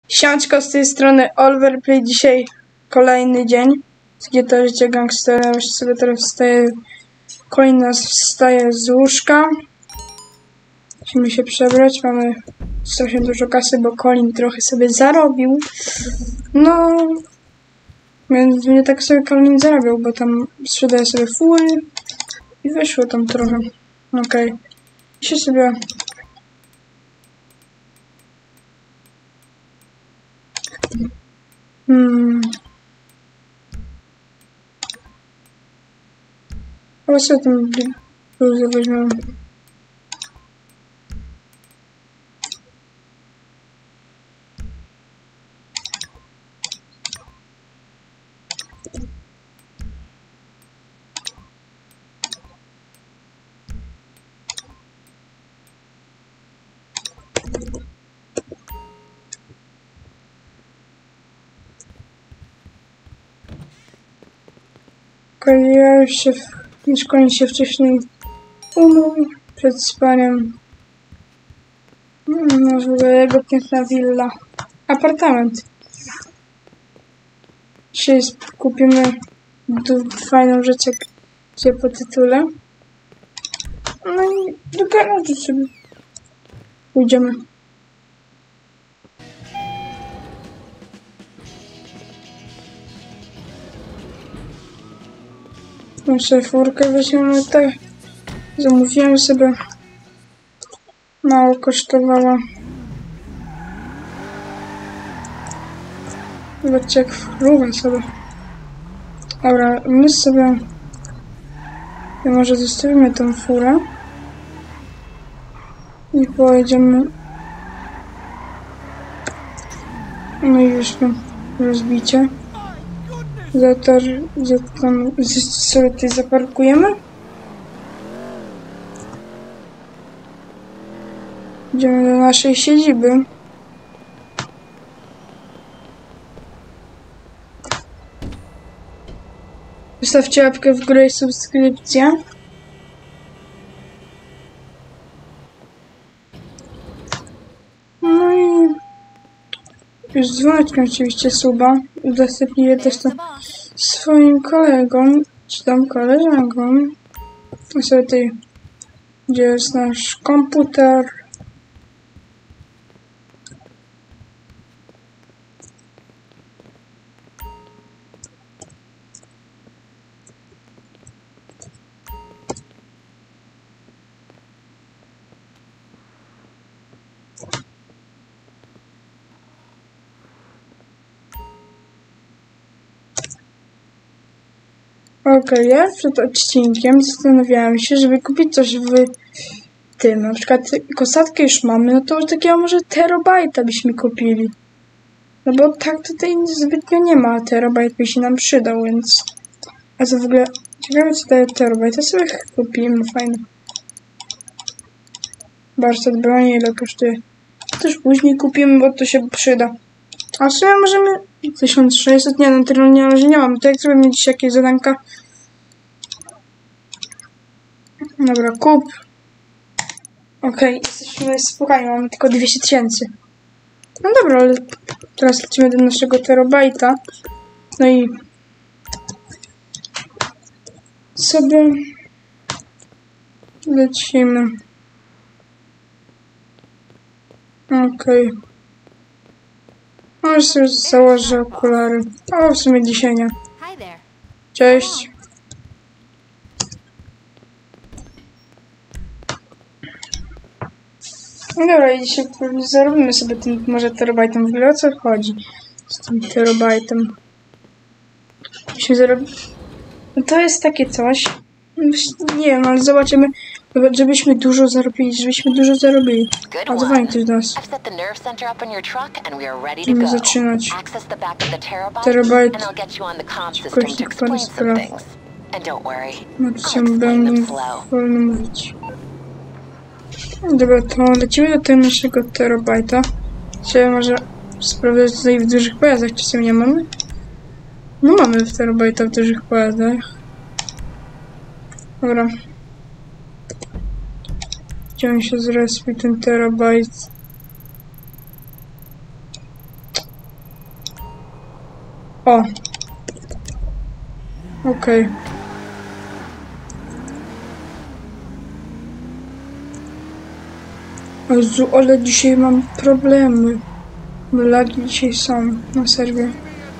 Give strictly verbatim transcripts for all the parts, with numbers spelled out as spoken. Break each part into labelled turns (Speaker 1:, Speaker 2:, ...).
Speaker 1: Siączko z tej strony Oliverplay. Dzisiaj kolejny dzień z G T A Życie Gangstera. Już sobie teraz wstaję, Colin nas wstaje z łóżka. Musimy się przebrać, mamy strasznie dużo kasy, bo Colin trochę sobie zarobił. No, więc nie tak sobie Colin zarabiał, bo tam sprzedaje sobie full i wyszło tam trochę. Okej, okay. I się sobie... Hmm. Ale sobie tam bluzę weźmiemy. Ja już się, już Colin się wcześniej umył przed spaniem. No, w ogóle jego piękna willa. Apartament. Dzisiaj kupimy fajną rzecz, jak po tytule. No i do garażu sobie pójdziemy. Muszę furkę weźmiemy tak. Zamówiłem sobie. Mało kosztowała. Zobaczcie, jak fruwa sobie. Dobra, my sobie... Ja może zostawimy tą furę. I pojedziemy... No i już tam rozbicie. Za to, za tam sobie tutaj zaparkujemy. Idziemy do naszej siedziby. Zostawcie łapkę w górę i subskrypcję. No i już dzwoneczkę oczywiście suba. Udostępnię też to swoim kolegom, czy tam koleżankom. I sobie tutaj, gdzie jest nasz komputer. Okej, okay, ja przed odcinkiem zastanawiałam się, żeby kupić coś w tym. Na przykład kosatkę już mamy, no to już takiego może terabajta byśmy kupili. No bo tak tutaj zbytnio nie ma, terabajt by się nam przydał, więc... A co w ogóle... Ciekawe co daje terabajt, to sobie kupimy, fajne. Warsztat broni, ile kosztuje. Też później kupimy, bo to się przyda. A w sumie możemy... tysiąc sześćset, nie no, tyle nie, że nie mam. To jak zrobimy dziś jakieś zadanka? Dobra, kup. Okej, okay, jesteśmy spokojni, mamy tylko dwieście tysięcy. No dobra, ale teraz lecimy do naszego terabajta. No i sobie lecimy. Okej. Okay. Może sobie założę okulary. O, w sumie dzisiaj nie. Cześć. No dobra, i dzisiaj zarobimy sobie tym może terabajtem. W ogóle o co chodzi z tym terabajtem? Musimy zarobić... No to jest takie coś. Nie wiem, ale zobaczymy, żebyśmy dużo zarobili, żebyśmy dużo zarobili. A dzwoni ktoś do nas. Musimy zaczynać. Terabajt. Kośnik pan spraw. Napisałem, będę wolno mówić. Dobra, to lecimy do tego naszego terabajta. Chciałem może sprawdzać tutaj w dużych pojazdach, czy sobie nie mamy? No mamy w terabajta w dużych pojazdach. Dobra. Gdzie on się zrespił, ten terabajt? O. Okej. Okay. Jezu, ale dzisiaj mam problemy. Lagi dzisiaj są na serwie.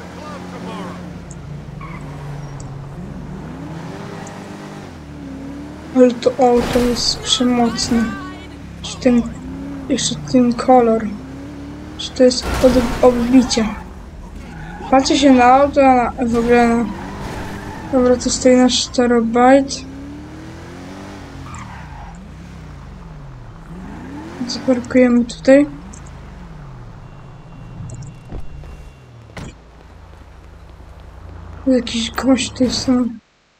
Speaker 1: Ale to auto jest przemocne. Czy ten, jeszcze ten kolor. Czy to jest od, odbicie. Patrzę się na auto, a na, w ogóle na... Dobra, to stoi na czterobajt. Zaparkujemy tutaj. Jakiś gość tutaj są.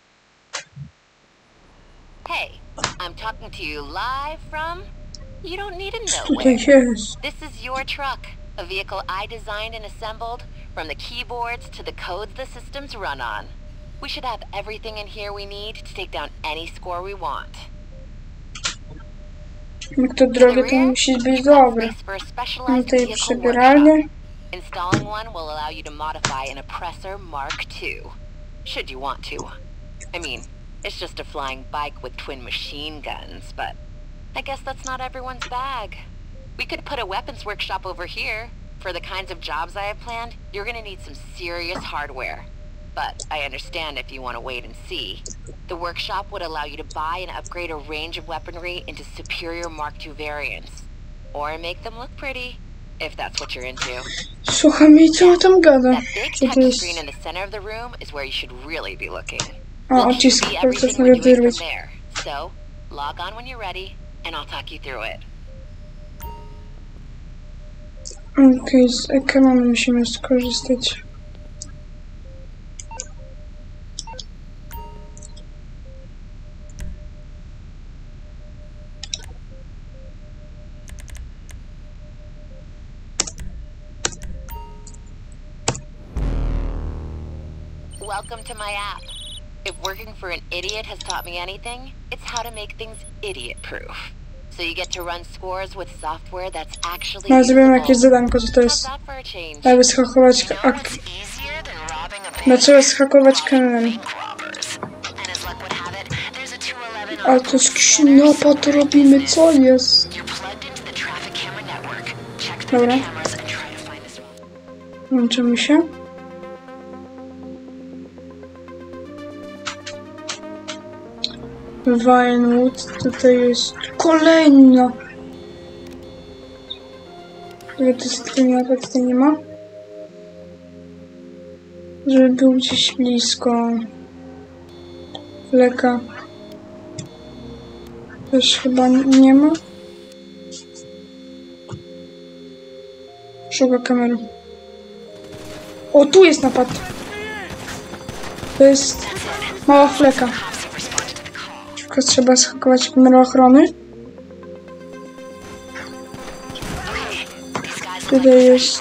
Speaker 2: Hey, I'm talking to you live from... You don't need to know
Speaker 1: Tutaj
Speaker 2: where.
Speaker 1: jest.
Speaker 2: This is your truck, a vehicle I designed and assembled, from the keyboards to the codes the systems run on. We should have everything in here we need to take down any score we want.
Speaker 1: Jak to drogie, to musi być dobre. Mam tutaj przebieralnię.
Speaker 2: Installing one will allow you to modify an Oppressor Mark two, should you want to. I mean, it's just a flying bike with twin machine guns, but I guess that's not everyone's bag. We could put a weapons workshop over here. For the kinds of jobs I have planned, you're gonna need some serious hardware. But I understand if you want to wait and see. The workshop would allow you to buy and upgrade a range of weaponry into superior Mark two variants. Or make them look pretty, if that's what you're into.
Speaker 1: Słuchaj mnie, co on tam gada?
Speaker 2: That big
Speaker 1: Co to
Speaker 2: touch
Speaker 1: jest?
Speaker 2: screen in the center of the room is where you should really be looking.
Speaker 1: A,
Speaker 2: We'll
Speaker 1: odcisk
Speaker 2: Q B
Speaker 1: palców
Speaker 2: everything
Speaker 1: mogę
Speaker 2: we're doing from
Speaker 1: wyrwać.
Speaker 2: there. So, log on when you're ready, and I'll talk you through it.
Speaker 1: Okej, okay, z ekranu musimy skorzystać.
Speaker 2: Welcome to my app. If working for an idiot has taught me anything, it's how to make things idiot-proof. So you get to run scores with software that's actually
Speaker 1: No, zrobimy jakieś
Speaker 2: usable.
Speaker 1: zadanko, co to
Speaker 2: How's
Speaker 1: jest?
Speaker 2: that for a change?
Speaker 1: Trzeba schakować...
Speaker 2: You know
Speaker 1: A,
Speaker 2: what's easier than robbing a bank?
Speaker 1: no, trzeba schakować kanałem.
Speaker 2: Bank robbers. And as luck would have it, there's a two eleven
Speaker 1: Ale to jest jakiś napad robimy, co jest?
Speaker 2: You're plugged into the traffic camera network. Check through
Speaker 1: Dobra.
Speaker 2: the cameras and try to find this one.
Speaker 1: Łączymy się. Vinewood, tutaj jest kolejna. Ale to jest tylko nie, tutaj nie ma. Żeby był gdzieś blisko. Leka. Też chyba nie ma. Szuka kamery. O, tu jest napad. To jest mała fleka. Tylko trzeba schakować kamerę ochrony. Tutaj jest...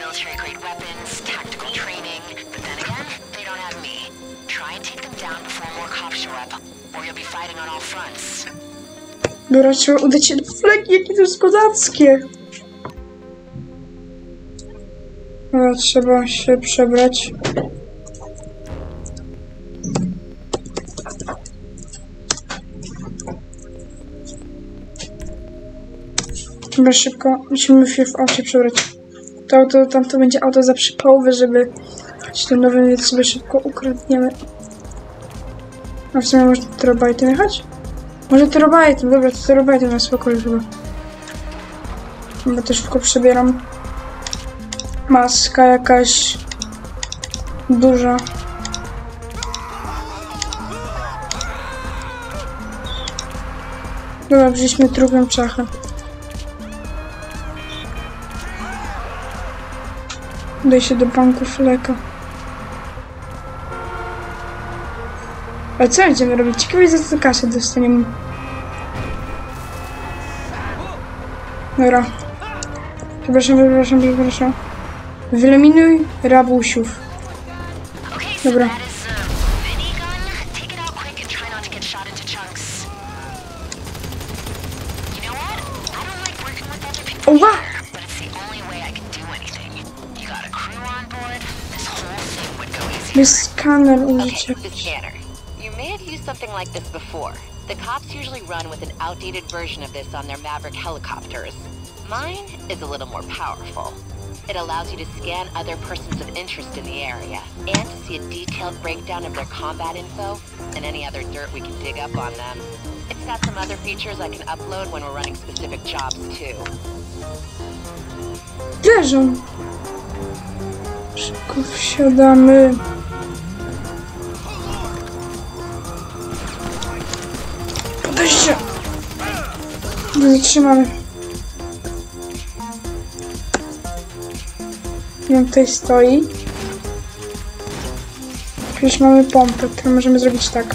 Speaker 1: Dobra, trzeba udać się do fleki, jakie to jest kozackie. Dobra, trzeba się przebrać. Dobra, szybko. Musimy się w aucie przebrać. To auto, tam to będzie auto za przypałowe, żeby się ten nowy, więc sobie szybko ukradniemy. A w sumie może terabajtem jechać? Może terabajtem, dobra, to terabajtem na spokojnie chyba. Bo to szybko przebieram. Maska jakaś duża. Dobra, wzięliśmy drugą czachę. Udaj się do banku Fleka. Ale co będziemy robić? Ciekawe, za co kasę dostaniemy. Dobra. Przepraszam, przepraszam, przepraszam. Wyeliminuj rabusiów. Dobra. Oła! By skaner użyć
Speaker 2: Okay, the
Speaker 1: jakiś.
Speaker 2: scanner. You may have used something like this before. The cops usually run with an outdated version of this on their Maverick helicopters. Mine is a little more powerful. It allows you to scan other persons of interest in the area and to see a detailed breakdown of their combat info and any other dirt we can dig up on them. It's got some other features I can upload when we're running specific jobs too.
Speaker 1: Leżą. Szybko wsiadamy. Podejście. Zatrzymamy. On tutaj stoi. Przecież mamy pompę, którą możemy zrobić tak.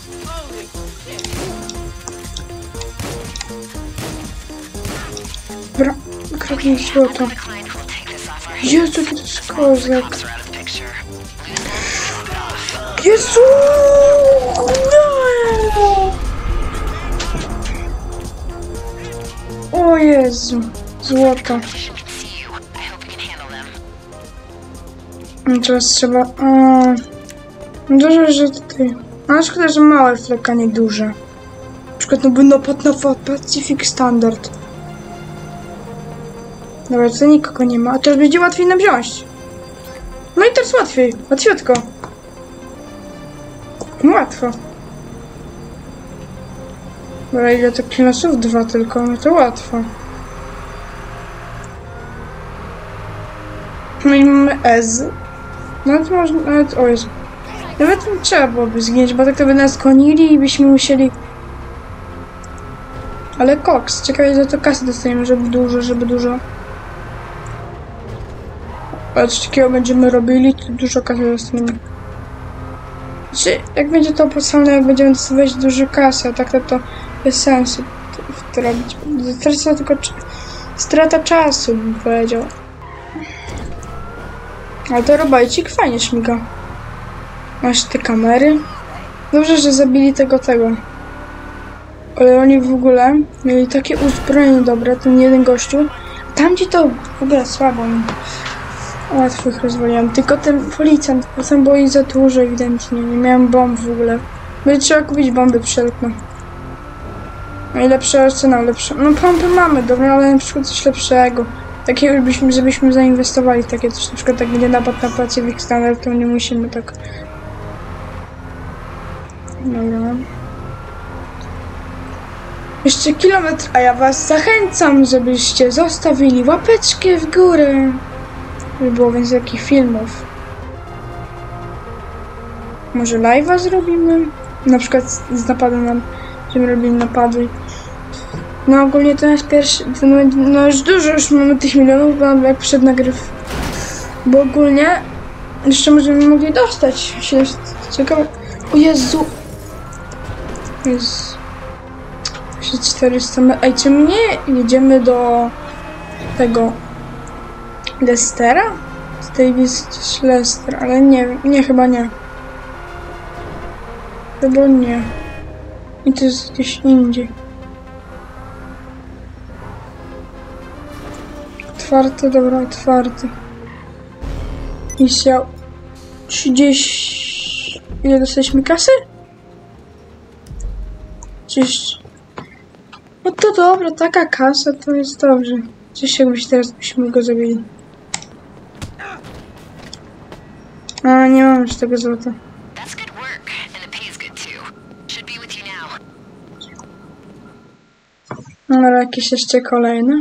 Speaker 1: Dobra, kradnij złoto. Jezu, to jest kozak. Jezu! No! O Jezu, złoto. Teraz trzeba... O, dużo, że tutaj... Ale szkoda, że małe fleka, nie duże. Na przykład no by napad na Pacific Standard. Dobra, tutaj nikogo nie ma, a teraz będzie łatwiej nam wziąć. No i teraz łatwiej, łatwiutko. Łatwo. Dobra, ile to kilosów? Dwa tylko, no to łatwo. No i mamy Ez. Nawet można, nawet, o Jezu. Nawet nie trzeba byłoby zginąć, bo tak to by nas gonili i byśmy musieli... Ale koks, ciekawe za to kasy dostaniemy, żeby dużo, żeby dużo. Ale coś takiego będziemy robili, to dużo kasy dostaniemy. Znaczy, jak będzie to opłacalne, jak będziemy dostawać dużo kasy, a tak to, to bez sensu to, to robić. Strata tylko strata czasu, bym powiedział. Ale to robojcik fajnie śmiga. Masz te kamery. Dobrze, że zabili tego tego. Ale oni w ogóle mieli takie uzbrojenie dobre, ten jeden gościu. Tam gdzie to w ogóle słabo. Łatwo ich rozwaliłem. Tylko ten policjant, potem było ich za dużo ewidentnie. Nie miałem bomb w ogóle. Będzie trzeba kupić bomby wszelkie. No i lepszy arsenał, lepsze. No pompy mamy, dobra, ale na przykład coś lepszego. Takiego, żebyśmy, żebyśmy zainwestowali w takie coś. Na przykład jak będzie napad na Pacific Standard, to nie musimy tak. Dobra. Jeszcze kilometr, a ja was zachęcam, żebyście zostawili łapeczkę w górę. By było więcej takich filmów. Może live'a zrobimy? Na przykład z, z napadem nam, będziemy robili napady. No ogólnie to jest pierwszy, to no już dużo już mamy tych milionów, bo jak przed nagryw. Bo ogólnie jeszcze możemy mogli dostać siedemset, ciekawe. O Jezu! Jest czterysta. Ej, czy nie jedziemy do tego Lestera? Z tej jest Lester, ale nie wiem, nie, chyba nie. Chyba nie. I to jest gdzieś indziej. Otwarte, dobra, otwarte. Misja trzydzieści... Ile dostaliśmy kasy? trzydzieści. No to dobra, taka kasa to jest dobrze. Coś jakbyś teraz byśmy go zabili. A nie mam już tego złota. No ale jakieś jeszcze kolejne.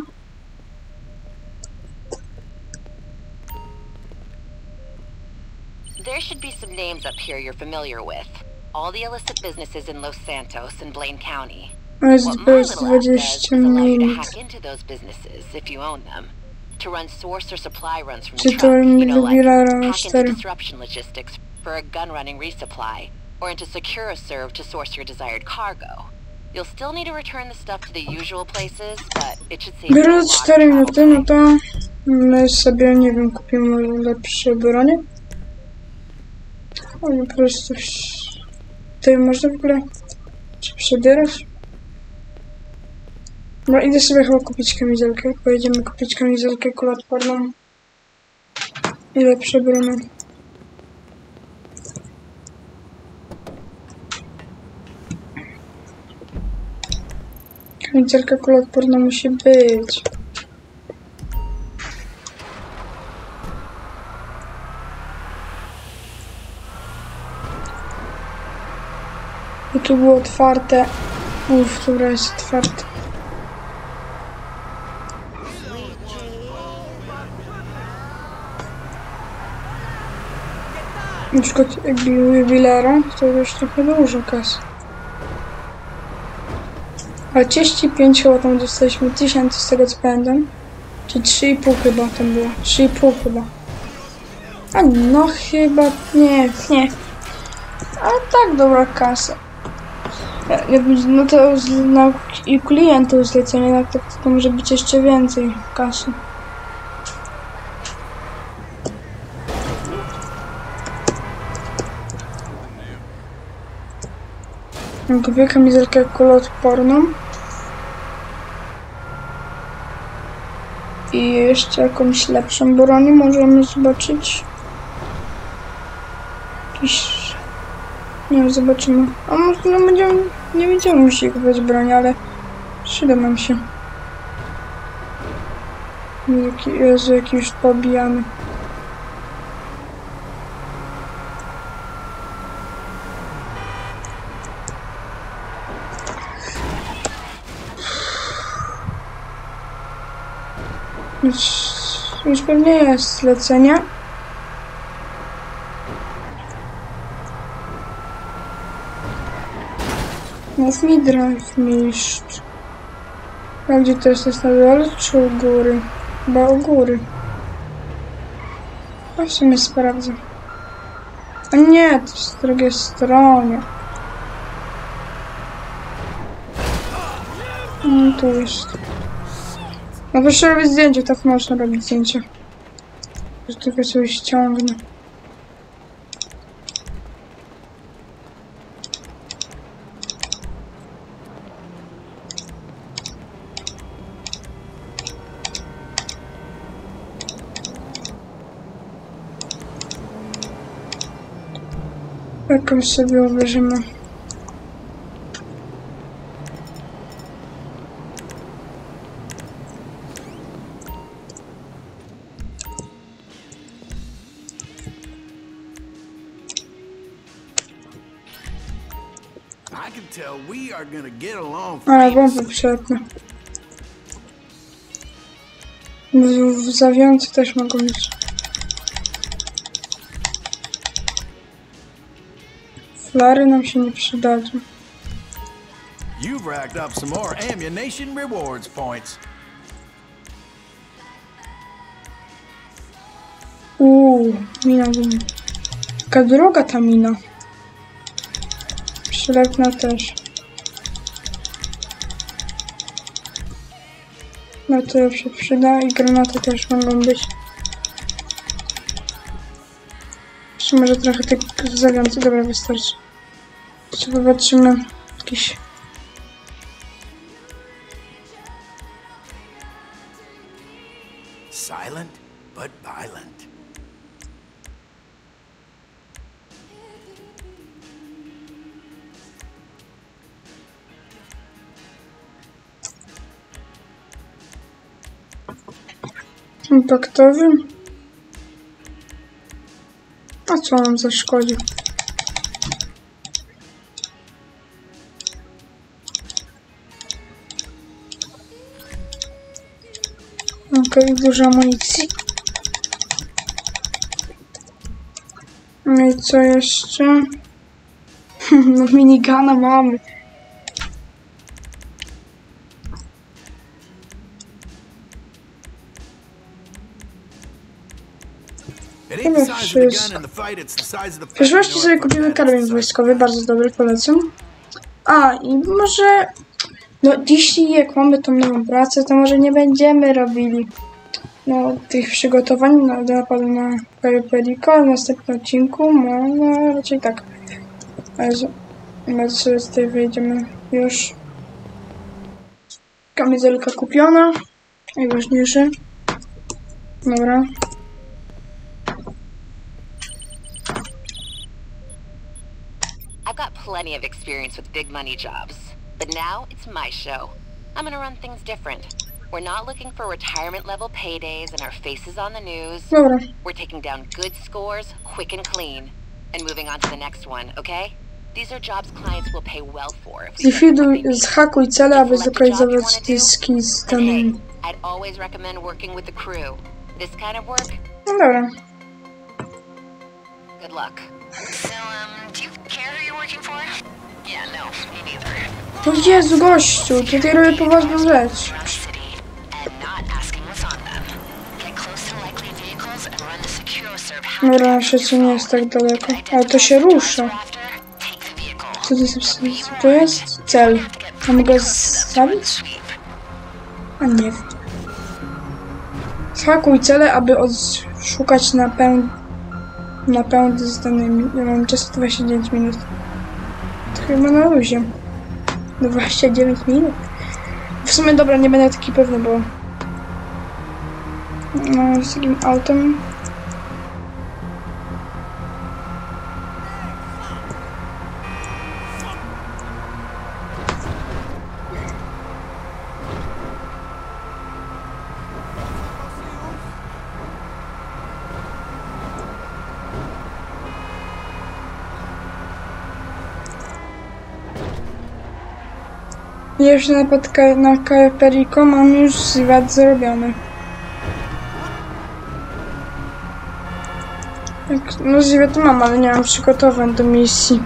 Speaker 2: There should be some names up here you're familiar with. All the illicit businesses in Los Santos and Blaine County.
Speaker 1: Jest
Speaker 2: What my little app does
Speaker 1: dwadzieścia
Speaker 2: is allow you to
Speaker 1: minut.
Speaker 2: hack into those businesses if you own them. To run source or supply runs from the
Speaker 1: Czy
Speaker 2: truck,
Speaker 1: to
Speaker 2: you know, like
Speaker 1: wybiera
Speaker 2: hack into
Speaker 1: cztery?
Speaker 2: disruption logistics for a gun running resupply, or into SecuraServe to source your desired cargo. You'll still need to return the stuff to the usual places, but it should save you a
Speaker 1: Biorąc
Speaker 2: lot of
Speaker 1: cztery minuty,
Speaker 2: travel
Speaker 1: no
Speaker 2: time.
Speaker 1: to my sobie, nie wiem, kupimy lepsze bronie. O, po prostu tutaj można w ogóle się przebierać. No idę sobie chyba kupić kamizelkę. Pojedziemy kupić kamizelkę kuloodporną i lepsze bronie. Kamizelka kuloodporna musi być. I tu było otwarte. Uff, dobra, jest otwarte. Na przykład jubilera to już trochę dużo kasy. Ale trzydzieści pięć chyba tam dostaliśmy tysięcy z tego co pamiętam. Czy trzy i pół chyba tam było. trzy i pół chyba. A no chyba nie, nie. Ale tak dobra kasa. Jak będzie, no to z, na, i klientów zlecenie, no to, to może być jeszcze więcej kasy. Kupię kamizelkę kuloodporną. I jeszcze jakąś lepszą bronię możemy zobaczyć. Jakiś... Nie wiem, zobaczymy. A może no będziemy... Nie będziemy musieli kupować broni, ale... Przyda nam się. Jaki, Jezu, jaki już pobijany. Już, już pewnie jest zlecenie. Mów mi drive mistrz. A gdzie to jest? Jest na dole czy u góry? Chyba u góry. A w sumie sprawdzę. A nie, to jest z drugiej stronie. No tu jest. No proszę robić zdjęcie, tak można robić zdjęcie. Że tylko sobie ściągnę. Jakąś sobie obejrzymy. Ale bomby przydatne. W zawiący też mogą być. Flary nam się nie przydadzą.
Speaker 3: You've racked up some more ammunition rewards points.
Speaker 1: Uuu, mina gumi. Taka droga ta mina. Przylepna też. No to się przyda i granaty też mogą być. Jeszcze może trochę tych zawiący, dobra, wystarczy. Jeszcze popatrzymy jakiś...
Speaker 3: Silent but violent.
Speaker 1: Impaktowy? A co nam zaszkodzi? Okej, okay, dużo amunicji. No i co jeszcze? No minigana mamy. Chyba wszystko. W przyszłości sobie kupimy karabin wojskowy, bardzo dobry, polecam. A, i może... No, jeśli jak mamy tą nową pracę, to może nie będziemy robili no, tych przygotowań na napadu na Perico w następnym odcinku. No, no raczej tak. Ale sobie z tej wyjdziemy już. Kamizelka kupiona. Najważniejsze. Dobra.
Speaker 2: I've got plenty of experience with big money jobs, but now it's my show. I'm gonna run things different. We're not looking for retirement level paydays and our faces on the news.
Speaker 1: Dobra.
Speaker 2: We're taking down good scores, quick and clean, and moving on to the next one, okay? These are jobs clients will pay well for.
Speaker 1: Zlikwiduj, zhakuj cele, aby zlokalizować dyski z danymi.
Speaker 2: I'd always recommend working with the crew. This kind of work.
Speaker 1: No dobra.
Speaker 2: Good luck. So, um, do you care who you're working for? Yeah, no, me neither.
Speaker 1: O Jezu, gościu, tutaj robię poważną rzecz. Dobra, na szczęście nie jest tak daleko. Ale to się rusza. Co to jest? Co to jest? Cel. Mam go zabić? A nie wiem. Zhakuj cele, aby odszukać napęd... napęd z danymi. Ja mam czas dwadzieścia dziewięć minut. To chyba na luzie. dwadzieścia dziewięć minut? W sumie dobra, nie będę taki pewny, bo... No, z takim autem... Jeszcze napad na Cayo Perico mam już zwiat zrobiony. No zwiat mam, ale nie mam przygotowań do misji.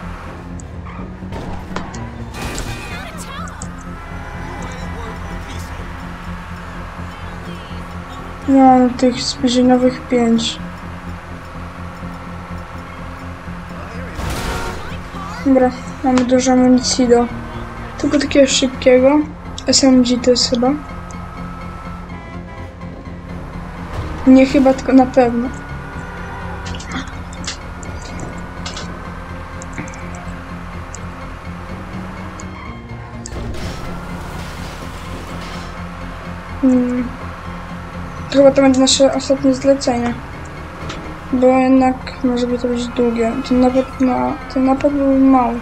Speaker 1: No, mam tych zbliżeniowych pięć. Dobra, mamy dużo amunicji do tego takiego szybkiego. S M G to jest chyba. Nie chyba, tylko na pewno. Hmm. To chyba to będzie nasze ostatnie zlecenie. Bo jednak może by to być długie. Ten napad, ma, ten napad był mały.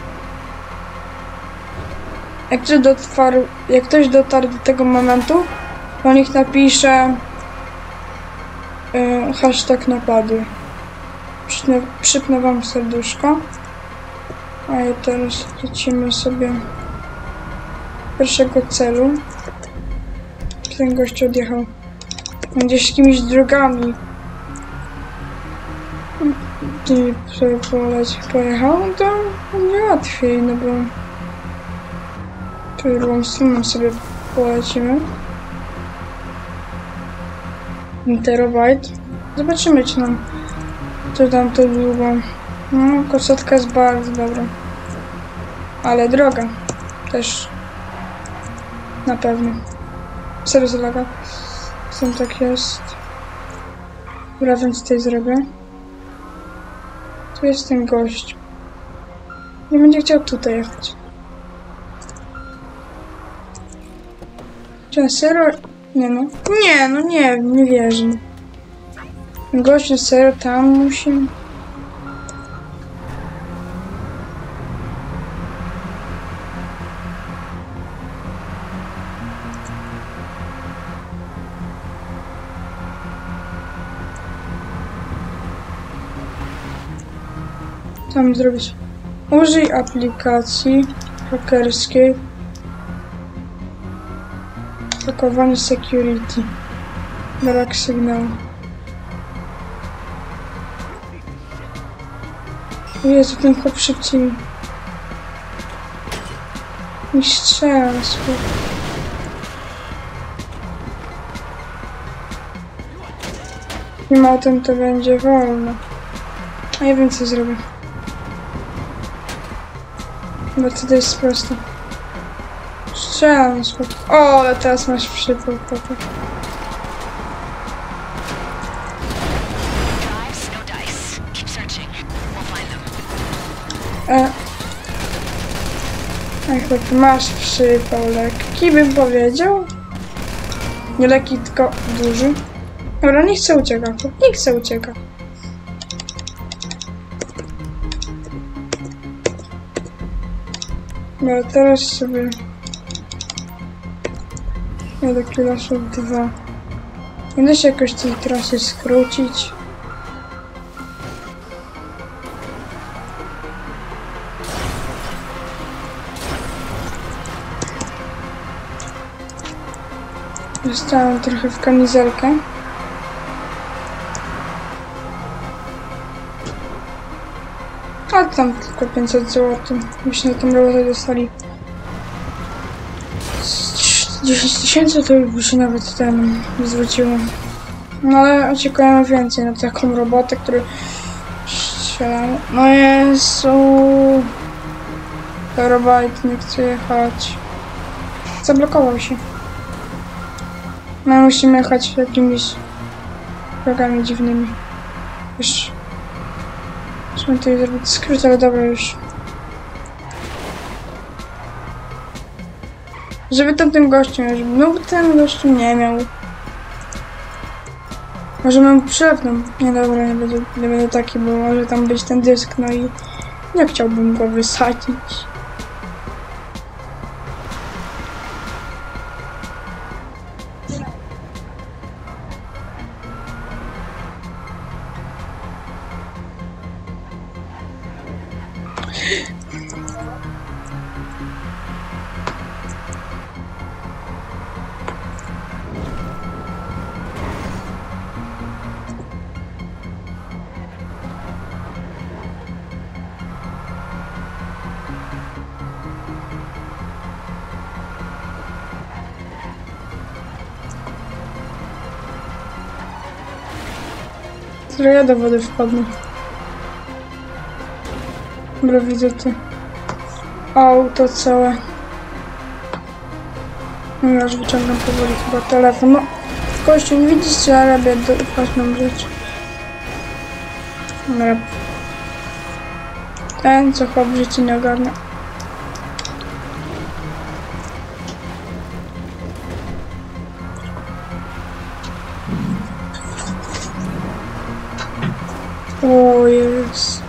Speaker 1: Jak ktoś, dotarł, jak ktoś dotarł do tego momentu, to niech napisze yy, hashtag napady. Przypnę, przypnę wam serduszko. A ja teraz lecimy sobie pierwszego celu. Ten gość odjechał gdzieś jakimiś drogami. Gdzie poleć pojechał, to nie łatwiej, no bo tu drugą stroną sobie polecimy. Terabajt. Zobaczymy, czy nam to tam to długo. No, kosatka jest bardzo dobra. Ale droga. Też. Na pewno. Serio zalaga. Sam tak jest. Dobra, więc tutaj zrobię. Tu jest ten gość. Nie będzie chciał tutaj jechać. Czy na serio? Nie no. Nie, no nie, nie wierzę. Ten gość na serio tam musi... Tam zrobić. Użyj aplikacji hakerskiej. Hakowanie security. Brak sygnału. Jezu, ten chłop szybciej. Nie strzela, spoko. Tym autem to będzie wolno. A ja wiem, co zrobię. Bo to jest prosto. Strzelam, spoko. O, ale teraz masz przypał, chłopak. E. Ach, chłop, masz przypał lekki, bym powiedział. Nie lekki, tylko duży. Dobra, nie chcę ucieka, chłop, nie chcę ucieka. No teraz sobie Ja do kiloszów dwa. Nie da się jakoś tej trasy skrócić. Dostałem trochę w kamizelkę. A tam tylko pięćset złotych. Myśmy na tą robotę dostali dziesięć tysięcy, to już by się nawet ten zwróciło. No ale oczekujemy więcej na taką robotę, którą strzelam. No Jezu. Terrorbyte nie chce jechać. Zablokował się. No musimy jechać jakimiś drogami dziwnymi. Już. Musimy tutaj zrobić skrót, ale dobra już. Żeby tamtym gościem, żeby no ten gościu nie miał. Może mam przewną. Nie dobra, nie będę, nie będę taki, bo może tam być ten dysk, no i nie chciałbym go wysadzić. Które ja do wody wpadnę. Dobra, widzę to auto całe. No ja już wyciągam powoli chyba telefon. No, gościu, nie widzicie, ale robię ważną rzecz. Dobra. Ten, co chłop w życiu nie ogarnia. O jest.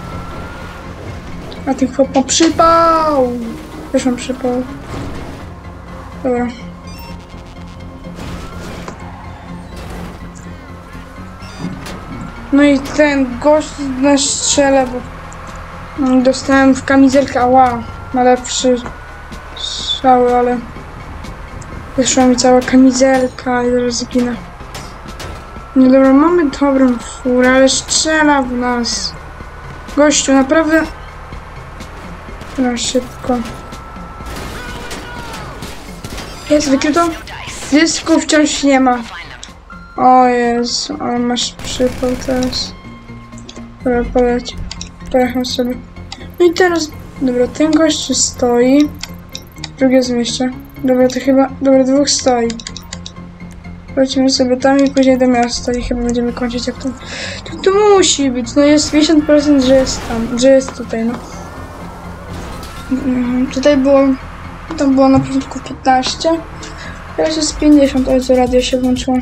Speaker 1: A ten chłop ma przypał. Też mam przypał. Dobra. No i ten gość na strzele, bo dostałem w kamizelkę, ała, ma lepszy strzał, ale wyszła mi cała kamizelka i zaraz zginę. No dobra, mamy dobrą furę, ale strzela w nas. Gościu, naprawdę... No szybko. Jest wykryto? Dysku wciąż nie ma. O Jezu, ale masz przypał teraz. Dobra, poleć. Pojechał sobie. No i teraz... Dobra, ten gościu stoi. Drugie zmieście. Dobra, to chyba... Dobra, dwóch stoi. Lecimy sobie tam i później do miasta i chyba będziemy kończyć jak to... To, to musi być, no jest pięćdziesiąt procent, że jest tam, że jest tutaj, no. Mm, tutaj było... Tam było na początku piętnaście. Teraz jest pięćdziesiąt, o co radio się włączyło.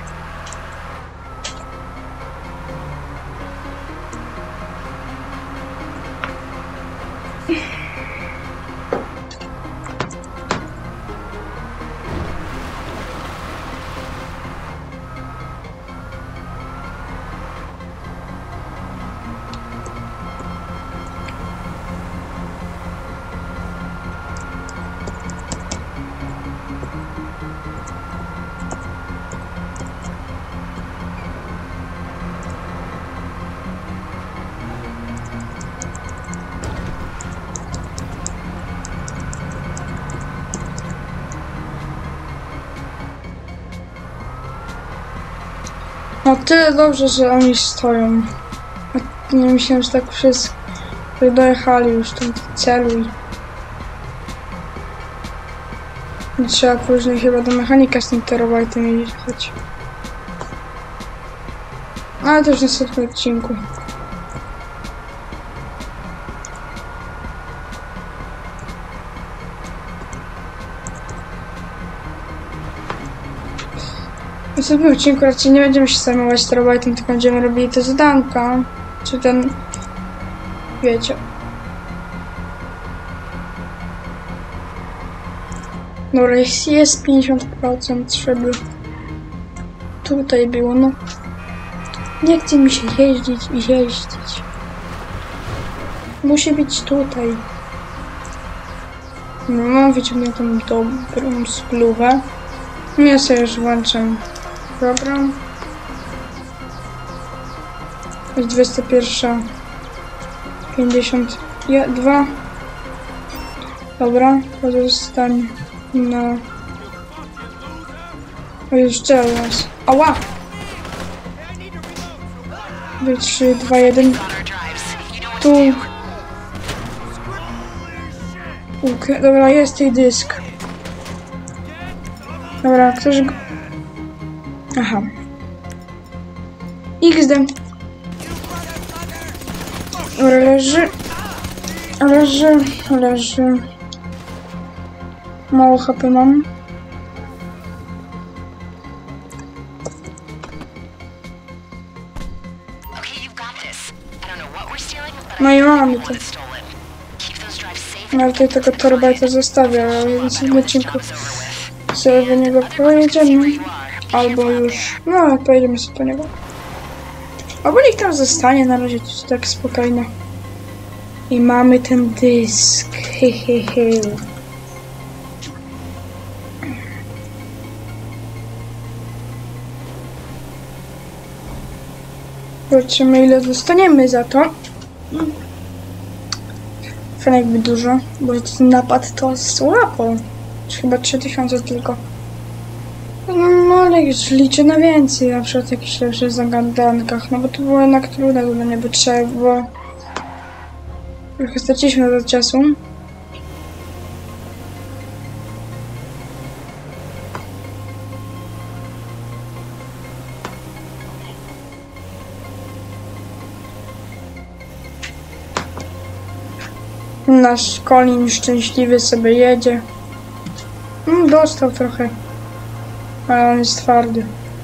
Speaker 1: No tyle dobrze, że oni stoją. A nie myślałem, że tak wszystko dojechali już do celu i... I trzeba później chyba do mechanika z tym terrorbytem jechać. Ale też w następnym odcinku. W następnym odcinku raczej nie będziemy się zajmować terrorbytem, tylko będziemy robili te zadanka. Czy ten... Wiecie. Dobra, jest, jest pięćdziesiąt procent, żeby tutaj było, no. Nie chce mi się jeździć i jeździć. Musi być tutaj. No, mam wyciągniętą dobrą spluwę. Ja sobie już włączam program. Jest dwudziesta pierwsza pięćdziesiąt dwa. Dobra, pozostań na... O, już teraz. Ała! trzy, dwa, jeden. Tu. Okay, dobra, jest tej dysk. Dobra, ktoś go... Aha. iks de. Dobra, leży. Leży, leży. Mało H P mam. No i mamy to. No ale tutaj tego torbajta zostawię, ale w następnym odcinku sobie do niego pojedziemy. Albo już... No, pojedziemy sobie do niego. Albo niech tam zostanie, na razie to jest tak spokojne. I mamy ten dysk. Hehehe. Zobaczymy, ile dostaniemy za to. Fajnie jakby dużo, bo ten napad to słabo. Chyba trzy tysiące tylko. No ale już liczę na więcej, na przykład jakichś lepszych zagadankach. No bo to było jednak trudne zadanie, bo trzeba było... Trochę straciliśmy do czasu. Nasz Colin szczęśliwy sobie jedzie. Mm, dostał trochę. Ale on jest twardy.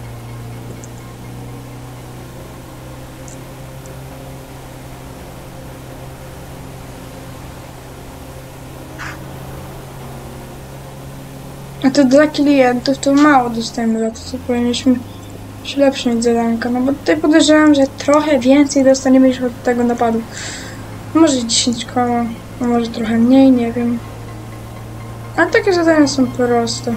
Speaker 1: A to dla klientów to mało dostajemy za to, co powinniśmy się lepsze mieć zadanka. No bo tutaj podejrzewam, że trochę więcej dostaniemy niż od tego napadu. Może dziesięć koła, a może trochę mniej, nie wiem. A takie zadania są proste.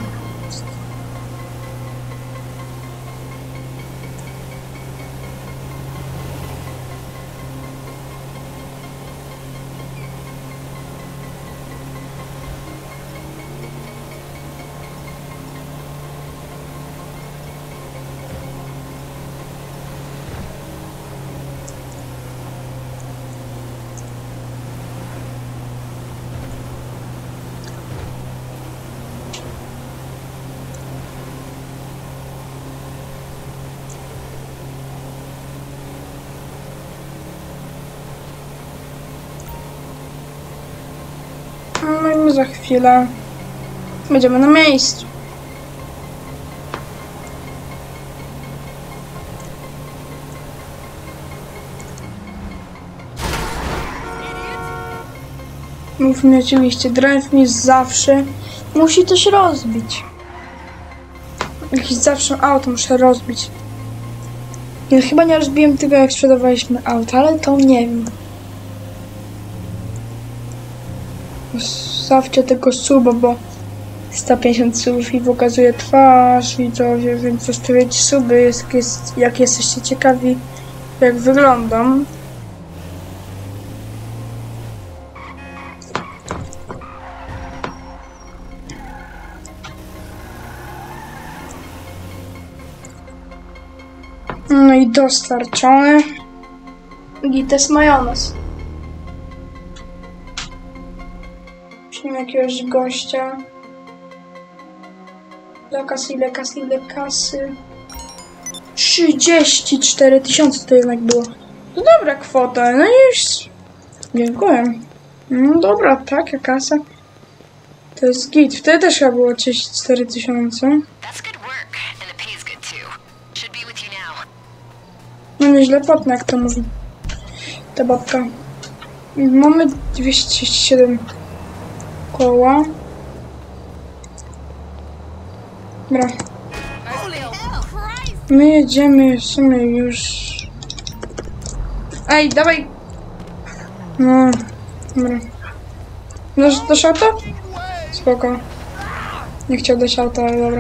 Speaker 1: No i my za chwilę będziemy na miejscu. Mów mi oczywiście, Drive mi zawsze musi coś rozbić. Jakiś zawsze auto muszę rozbić. Ja chyba nie rozbiłem tego, jak sprzedawaliśmy auto, ale to nie wiem. Zostawcie tego suba, bo sto pięćdziesiąt subów i pokazuje twarz widzowie, więc zostawiajcie suby, jest, jest, jak jesteście ciekawi, jak wyglądam. No i dostarczone. Gites majonez. Musimy jakiegoś gościa. Ile kasy, ile kasy, ile kasy. trzydzieści cztery tysiące to jednak było. To dobra kwota, no i już. Dziękuję. No dobra, taka kasa. To jest git. Wtedy też chyba było trzydzieści cztery tysiące. No nieźle płatne, jak to mówi ta babka. Mamy dwieście siedem koła. Dobra. My jedziemy w sumie już. Ej, dawaj! No, dobra. Dasz, dasz auto? Spoko. Nie chciał dać auta, ale dobra.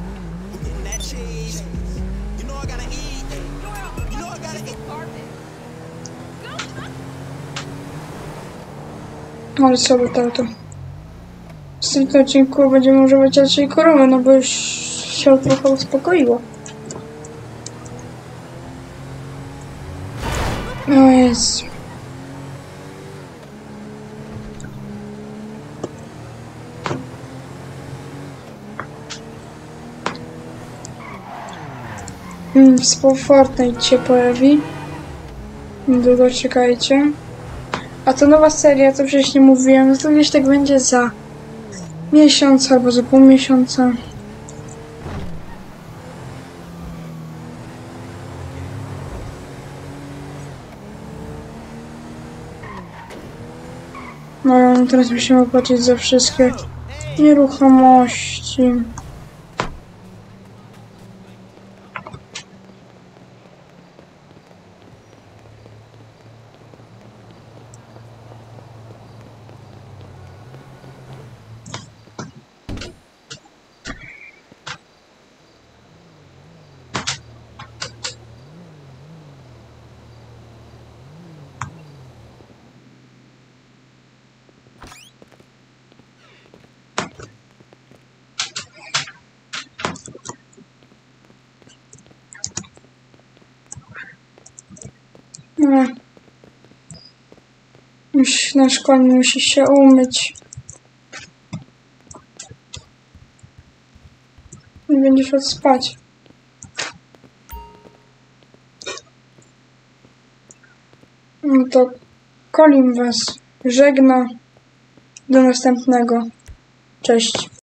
Speaker 1: Ale sobie to auto. W następnym odcinku będziemy używać raczej korowy, no bo już się trochę uspokoiło. O Jezu. Hmm, współ Fortnite się pojawi. Długo czekajcie. A to nowa seria, co wcześniej mówiłem, no to gdzieś tak będzie za miesiąc albo za pół miesiąca. No, teraz musimy płacić za wszystkie nieruchomości. No. Musi, nasz koń musi się umyć. I będzie szedł spać. No to Colin was żegna. Do następnego. Cześć.